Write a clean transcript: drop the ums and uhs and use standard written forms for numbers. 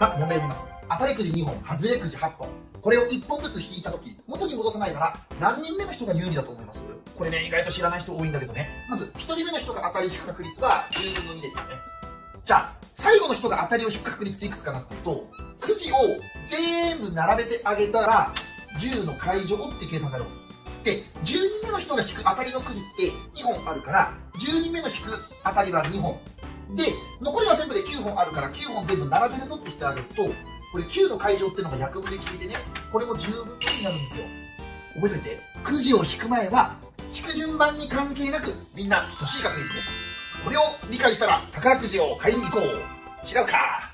さあ、問題読みます。当たりくじ2本、外れくじ8本。これを1本ずつ引いたとき、元に戻さないなら、何人目の人が有利だと思います？これね、意外と知らない人多いんだけどね。まず、1人目の人が当たり引く確率は10分の2ですよね。じゃあ、最後の人が当たりを引く確率っていくつかなっていうと、くじを全部並べてあげたら、10の解除って計算になるわけ。で、10人目の人が引く当たりのくじって2本あるから、10人目の引く当たりは2本。で、残りは全部で9本あるから、9本全部並べるぞってしてあげると、これ9の解乗っていうのが約分で聞いてね、これも10分の2になるんですよ。覚えておいて、くじを引く前は、引く順番に関係なく、みんな等しい確率です。これを理解したら宝くじを買いに行こう。違うか。